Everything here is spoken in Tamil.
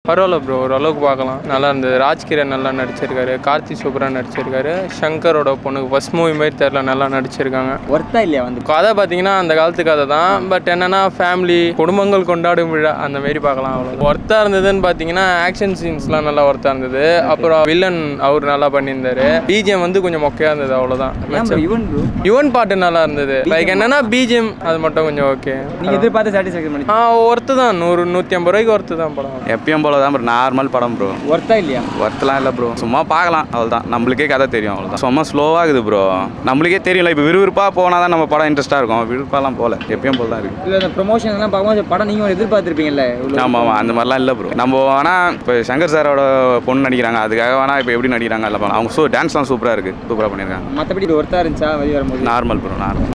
பரவாயில்ல ப்ரோ, ஓரளவுக்கு பார்க்கலாம். நல்லா இருந்தது. ராஜ்கிரண் நல்லா நடிச்சிருக்காரு, கார்த்தி சூப்பராக நடிச்சிருக்காரு, சங்கரோட பொண்ணுக்கு ஃபர்ஸ்ட் மூவி மாதிரி தெரியல, நல்லா நடிச்சிருக்காங்க. ஒர்த்தா இல்லையா வந்து கதை பார்த்தீங்கன்னா அந்த காலத்து கதை தான். பட் என்னன்னா ஃபேமிலி குடும்பங்கள் கொண்டாடும் விழா அந்த மாரி பார்க்கலாம். அவ்வளோ ஒர்த்தாக இருந்ததுன்னு பார்த்தீங்கன்னா ஆக்ஷன் சீன்ஸ்லாம் நல்லா ஒர்த்தாக இருந்தது. அப்புறம் வில்லன் அவர் நல்லா பண்ணியிருந்தாரு. பிஜிஎம் வந்து கொஞ்சம் மொக்கையாக இருந்தது, அவ்வளோதான். யுவன் பாட்டு நல்லா இருந்தது. லைக் என்னன்னா பிஜிஎம் அது மட்டும் கொஞ்சம் ஓகே. நீங்கள் எதிர்பார்த்து சாட்டிஸ்ஃபேக்ஷன் பண்ணி ஒர்த்து தான். 100-150 ரூபாய்க்கு ஒர்த்து தான் படம். எப்பயும் போல தான் ப்ரோ, நார்மல் படம் ப்ரோ. ஒர்த்தா இல்லையா? ஒர்த்தெலாம் இல்லை ப்ரோ, சும்மா பார்க்கலாம் அவ்வளோதான். நம்மளுக்கே கதை தெரியும் அவ்வளோதான். சும்மா ஸ்லோவாகுது ப்ரோ, நம்மளுக்கே தெரியல. இப்போ விறுவிறுப்பாக போனால் தான் நம்ம படம் இன்ட்ரெஸ்ட்டாக இருக்கும். விறுவிறுப்பாலாம் போகல, எப்பயும் போல தான் இருக்குது. இல்லை இந்த ப்ரொமோஷன்லாம் பார்க்கும்போது படம் நீங்கள் எதிர்பார்த்துருப்பீங்கல்ல? ஆமாம், அந்த மாதிரிலாம் இல்லை ப்ரோ. நம்ம வேணால் இப்போ சங்கர் சாரோட பொண்ணு நடிக்கிறாங்க, அதுக்காக வேணால் இப்போ எப்படி நடிக்கிறாங்க இல்லை அவங்க டான்ஸ்லாம் சூப்பராக இருக்குது, சூப்பராக பண்ணியிருக்காங்க. மற்றபடி இது ஒர்த்தாக இருந்துச்சா வெளியே வரும்போது? Normal bro, normal.